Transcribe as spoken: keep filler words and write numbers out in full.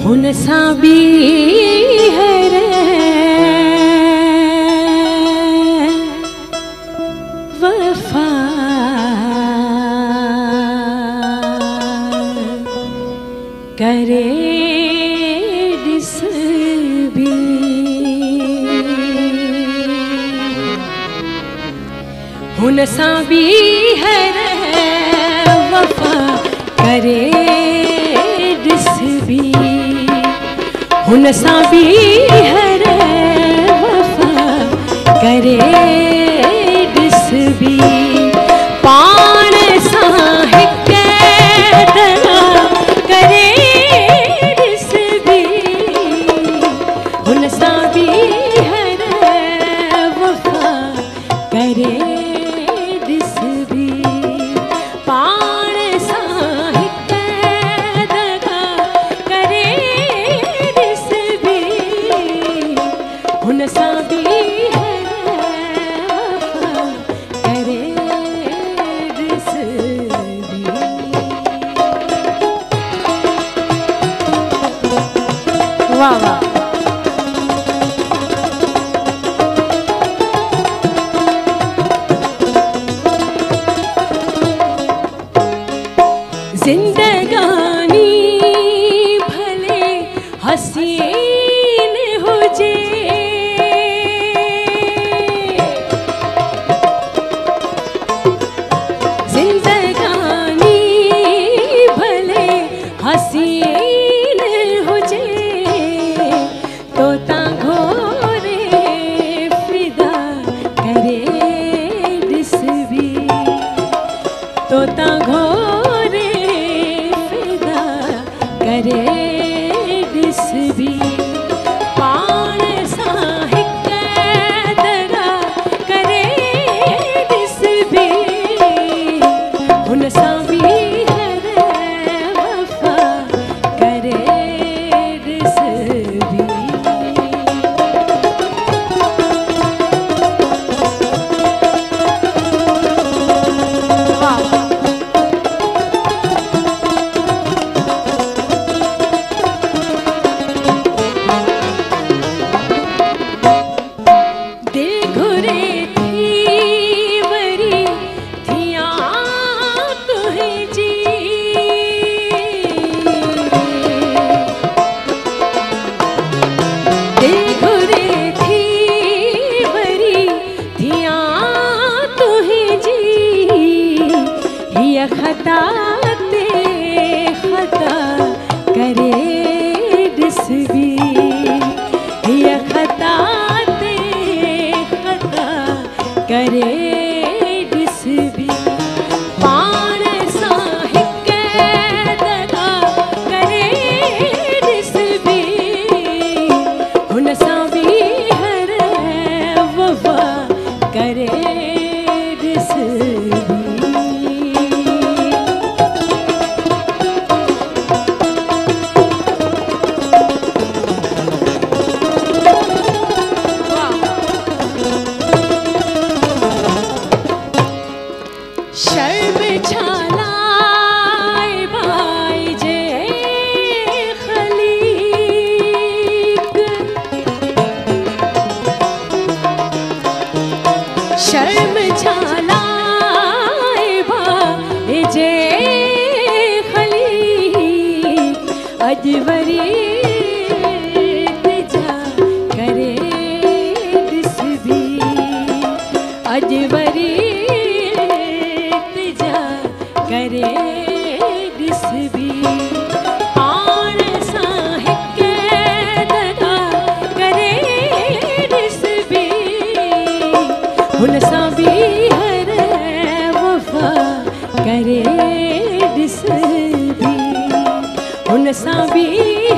हुन सां बि है रे वफा करे ॾिस बि हुन सां बि है रे वफा करे ॾिस बि हुन सां बि है रे वफा करे ॾिस बि पाण सां हिकु तरह करे ॾिस बि हुन सां बि है रे वफा करे ॾिस बि पाण सां हिकु तरह करे ॾिस बि हुन सां बि है वफा करे ॾिस बि। वाह वाह जिंदगानी भले हसीन हुजे जिंदगानी भले हसीन हुजे तो ता घोरे फिदा करे ॾिस बि तो ता घोरे फिदा करे ॾिस बि पाण सां हिकु तरह करे ॾिस बि हुन सां बि है रे वफा करे ॾिस बि। दिल घुरे थी वरी थिया तुंहिंजी दिल घुरे थी वरी थिया तुंहिंजी हीअ ख़ता ते ख़ता करे ॾिस बि हीअ ख़ता करे ॾिस बि पाण सां हिकु तरह करे ॾिस बि हुन सां बि है रे वफा करे ॾिस बि। शर्म छालाए भाई जे खलीक शर्म छालाए भाई जे खलीक अॼु वरी तिजा करे ॾिस बि अॼु वरी करे ॾिस बि पाण सां हिकु तरह करे ॾिस बि हुन सां बि है रे वफा करे ॾिस बि हुन सां बि